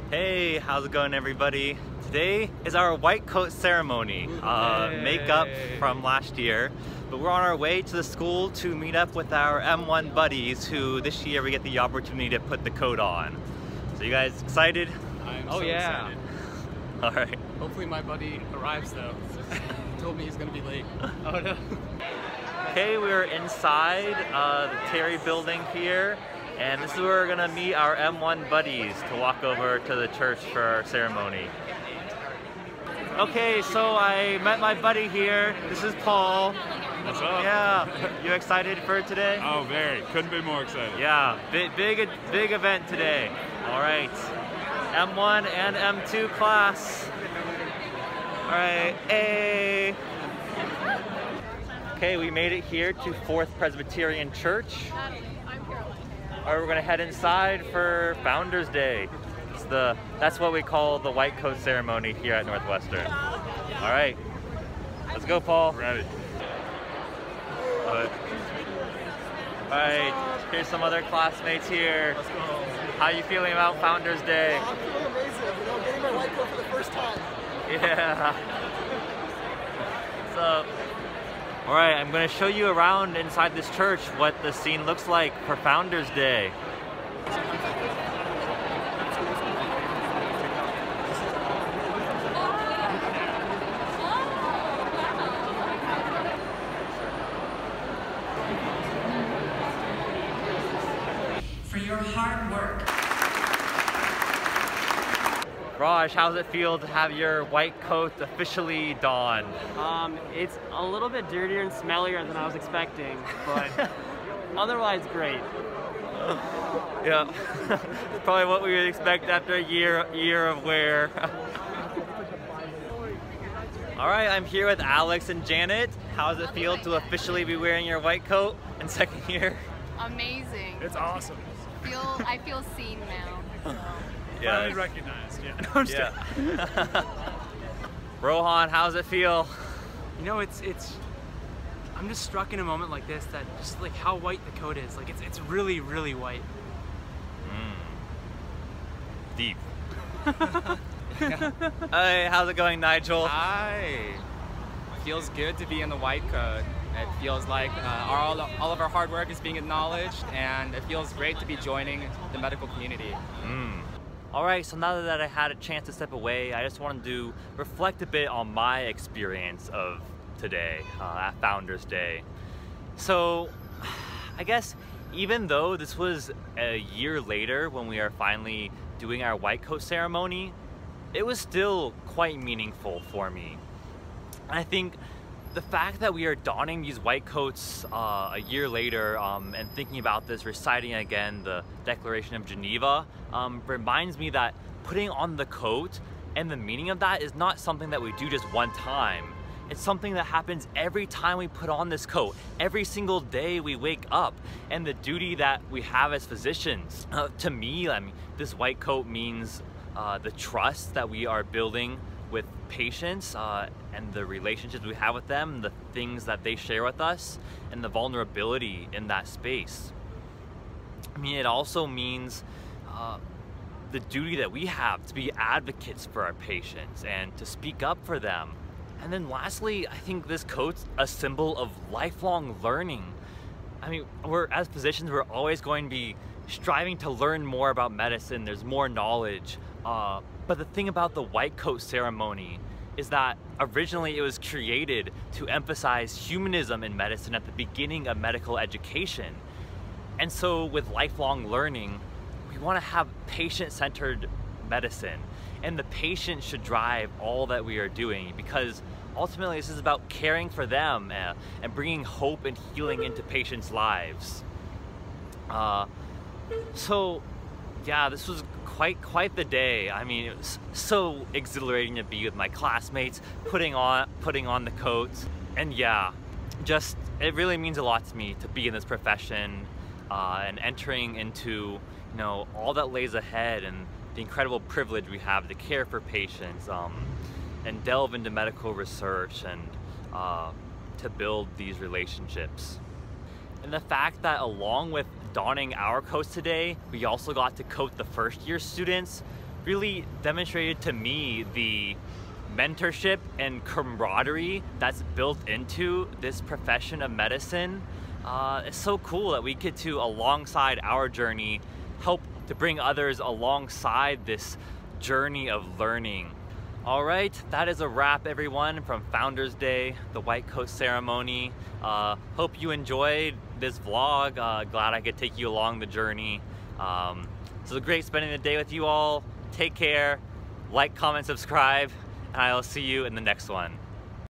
Hey, how's it going, everybody? Today is our white coat ceremony, makeup from last year, but we're on our way to the school to meet up with our M1 buddies who this year we get the opportunity to put the coat on. So you guys excited? I'm so excited. All right. Hopefully my buddy arrives though. He told me he's gonna be late. Oh no. Okay, we're inside the Terry building here, and this is where we're gonna meet our M1 buddies to walk over to the church for our ceremony. Okay, so I met my buddy here. This is Paul. What's up? Yeah, you excited for today? Oh, very. Couldn't be more excited. Yeah, big event today. All right, M1 and M2 class. All right, A. Okay, we made it here to Fourth Presbyterian Church. All right, we're gonna head inside for Founders Day. That's what we call the white coat ceremony here at Northwestern. All right, let's go, Paul. Ready. All right, here's some other classmates here. Let's go. How are you feeling about Founders Day? I'm feeling amazing. You know, getting my white coat for the first time. Yeah. So, all right, I'm gonna show you around inside this church what the scene looks like for Founders Day. For your hard work. Raj, how does it feel to have your white coat officially donned? It's a little bit dirtier and smellier than I was expecting, but otherwise great. Yeah, it's probably what we would expect after a year of wear. All right, I'm here with Alex and Janet. How does it feel to officially be wearing your white coat in second year? Amazing. It's awesome. I feel seen now. Yeah. Finally recognized. Yeah. No, I'm just kidding. Rohan, how does it feel? You know, I'm just struck in a moment like this that just like how white the coat is. Like it's really, really white. Deep. Hey, how's it going, Nigel? Hi. Feels good to be in the white coat. It feels like all of our hard work is being acknowledged, and it feels great to be joining the medical community. All right, so now that I had a chance to step away, I just wanted to reflect a bit on my experience of today at Founders Day. So, I guess even though this was a year later when we are finally doing our white coat ceremony, it was still quite meaningful for me. And I think the fact that we are donning these white coats a year later and thinking about this, reciting again the Declaration of Geneva, reminds me that putting on the coat and the meaning of that is not something that we do just one time. It's something that happens every time we put on this coat, every single day we wake up, and the duty that we have as physicians. To me, I mean, this white coat means the trust that we are building with patients and the relationships we have with them, the things that they share with us, and the vulnerability in that space. I mean, it also means the duty that we have to be advocates for our patients and to speak up for them. And then lastly, I think this coat's a symbol of lifelong learning. I mean, as physicians, we're always going to be striving to learn more about medicine. There's more knowledge. But the thing about the white coat ceremony is that originally it was created to emphasize humanism in medicine at the beginning of medical education. And so with lifelong learning, we want to have patient-centered medicine, and the patient should drive all that we are doing, because ultimately this is about caring for them and bringing hope and healing into patients' lives. So yeah, this was quite the day. I mean, it was so exhilarating to be with my classmates, putting on the coats, and yeah, just it really means a lot to me to be in this profession and entering into, you know, all that lays ahead and the incredible privilege we have to care for patients and delve into medical research and to build these relationships. And the fact that along with donning our coats today, we also got to coat the first year students really demonstrated to me the mentorship and camaraderie that's built into this profession of medicine. It's so cool that we get to, alongside our journey, help to bring others alongside this journey of learning. All right, that is a wrap, everyone, from Founders Day, the White Coat Ceremony. Hope you enjoyed this vlog. Glad I could take you along the journey. So it's great spending the day with you all. Take care, like, comment, subscribe, and I'll see you in the next one.